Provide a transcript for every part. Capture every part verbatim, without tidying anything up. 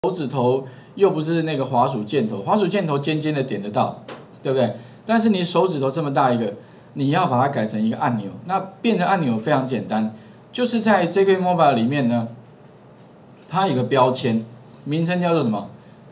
手指头又不是那个滑鼠箭头，滑鼠箭头尖尖的点得到，对不对？但是你手指头这么大一个，你要把它改成一个按钮，那变成按钮非常简单，就是在 J K Mobile 里面呢，它有个标签，名称叫做什么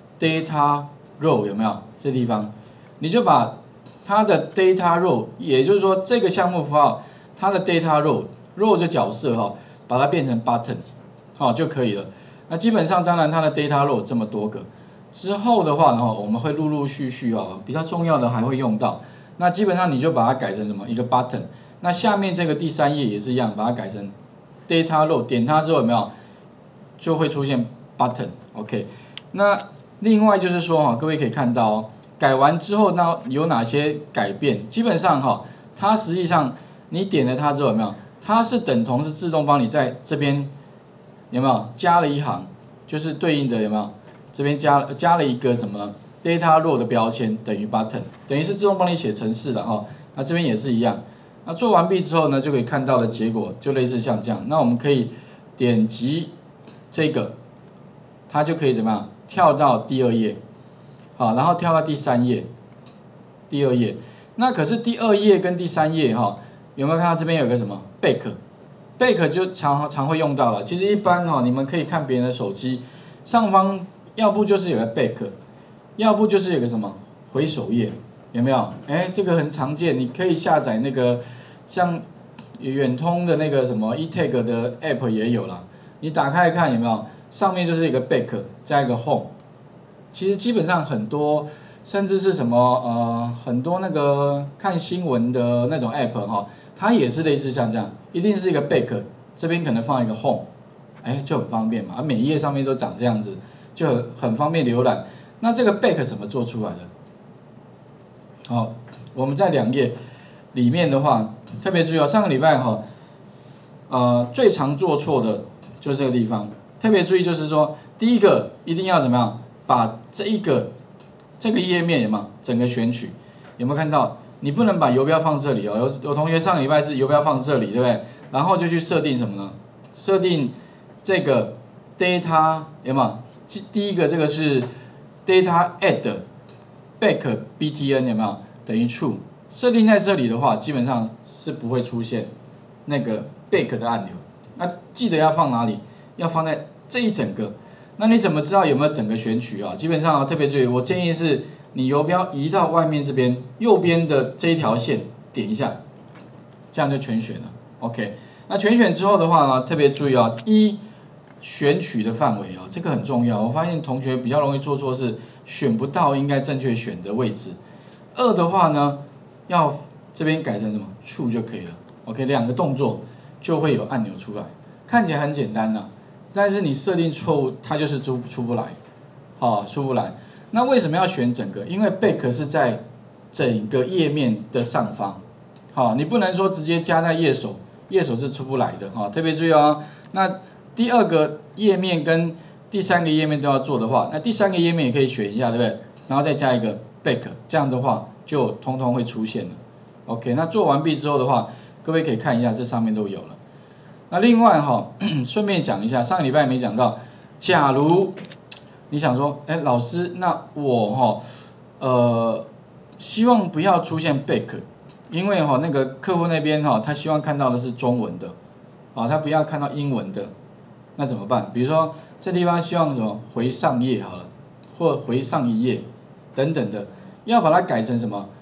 ？Data Row 有没有？这地方，你就把它的 Data Row， 也就是说这个项目符号，它的 Data Row，Row 就角色哈，把它变成 Button， 好就可以了。那基本上，当然它的 data row 这么多个，之后的话呢，我们会陆陆续续啊，比较重要的还会用到。那基本上你就把它改成什么？一个 button。那下面这个第三页也是一样，把它改成 data row， 点它之后有没有？就会出现 button。OK。那另外就是说哈，各位可以看到哦，改完之后那有哪些改变？基本上哈，它实际上你点了它之后有没有？它是等同是自动帮你在这边。有没有加了一行，就是对应的有没有？这边加加了一个什么 data row 的标签等于 button， 等于是自动帮你写程式的哈。那这边也是一样。那做完毕之后呢，就可以看到的结果就类似像这样。那我们可以点击这个，它就可以怎么样？跳到第二页，好，然后跳到第三页，第二页。那可是第二页跟第三页哈，有没有看到这边有个什么 back？back 就常常会用到了，其实一般哈、哦，你们可以看别人的手机，上方要不就是有个 back， 要不就是有个什么回首页，有没有？哎，这个很常见，你可以下载那个像远通的那个什么 eTag 的 app 也有啦，你打开看有没有？上面就是一个 back 加一个 home， 其实基本上很多，甚至是什么呃很多那个看新闻的那种 app 哈、哦。它也是类似像这样，一定是一个 back， 这边可能放一个 home， 哎就很方便嘛，啊每一页上面都长这样子，就很方便浏览。那这个 back 怎么做出来的？好，我们在两页里面的话，特别注意哦，上个礼拜哈，呃最常做错的就是这个地方，特别注意就是说，第一个一定要怎么样，把这一个这个页面有没有整个选取，有没有看到？你不能把游标放这里哦，有有同学上个礼拜是游标放这里，对不对？然后就去设定什么呢？设定这个 data 有没有？第一个这个是 data add back btn 有没有？等于 true， 设定在这里的话，基本上是不会出现那个 back 的按钮。那记得要放哪里？要放在这一整个。那你怎么知道有没有整个选取啊？基本上特别注意，我建议是。你游标移到外面这边右边的这一条线点一下，这样就全选了。OK， 那全选之后的话呢，特别注意啊，一选取的范围啊，这个很重要。我发现同学比较容易做错是选不到应该正确选的位置。二的话呢，要这边改成什么 true 就可以了。OK， 两个动作就会有按钮出来，看起来很简单呐、啊，但是你设定错误，它就是出出不来，好、哦、出不来。那为什么要选整个？因为 back 是在整个页面的上方，好，你不能说直接加在页首，页首是出不来的哈，特别注意哦。那第二个页面跟第三个页面都要做的话，那第三个页面也可以选一下，对不对？然后再加一个 back， 这样的话就通通会出现了。OK， 那做完毕之后的话，各位可以看一下，这上面都有了。那另外哈，顺便讲一下，上个礼拜没讲到，假如你想说，哎，老师，那我哈，呃，希望不要出现 back， 因为哈那个客户那边哈，他希望看到的是中文的，啊，他不要看到英文的，那怎么办？比如说这地方希望什么回上页好了，或回上一页等等的，要把它改成什么？